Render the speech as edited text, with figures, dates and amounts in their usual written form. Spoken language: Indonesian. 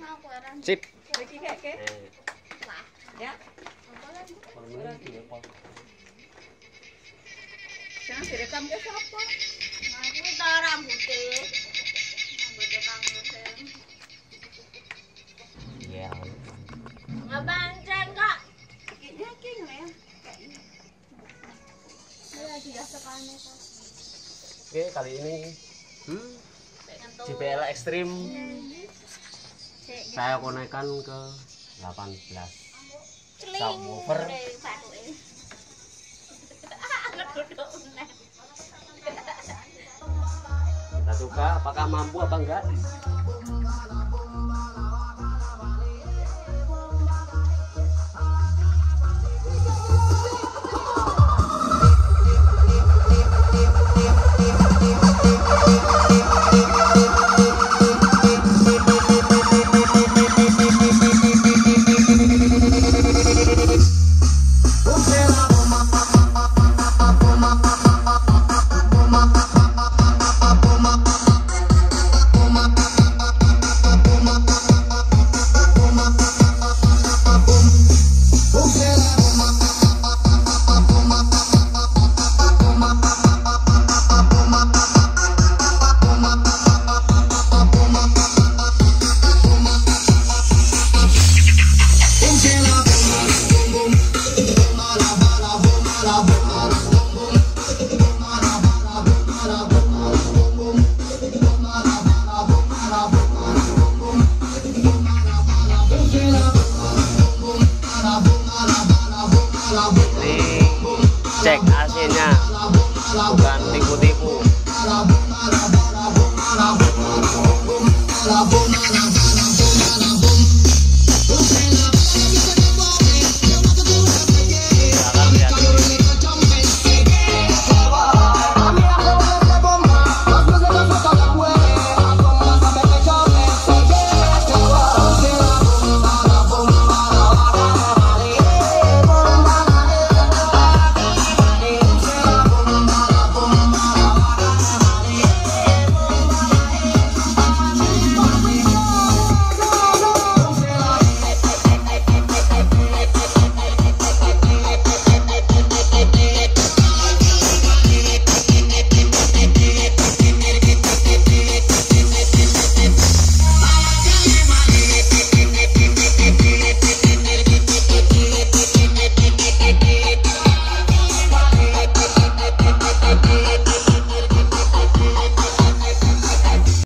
Sip. Ya. Jangan direkam ke siapa? Aku udah rambutnya. Rambutnya kamu sen. Iya. Nggak banceng kak. Kayaknya king ya. Dia sudah sekali kak. Oke, kali ini JBL Extreme saya konekkan ke 18 subwoofer. Kita coba apakah mampu apa enggak.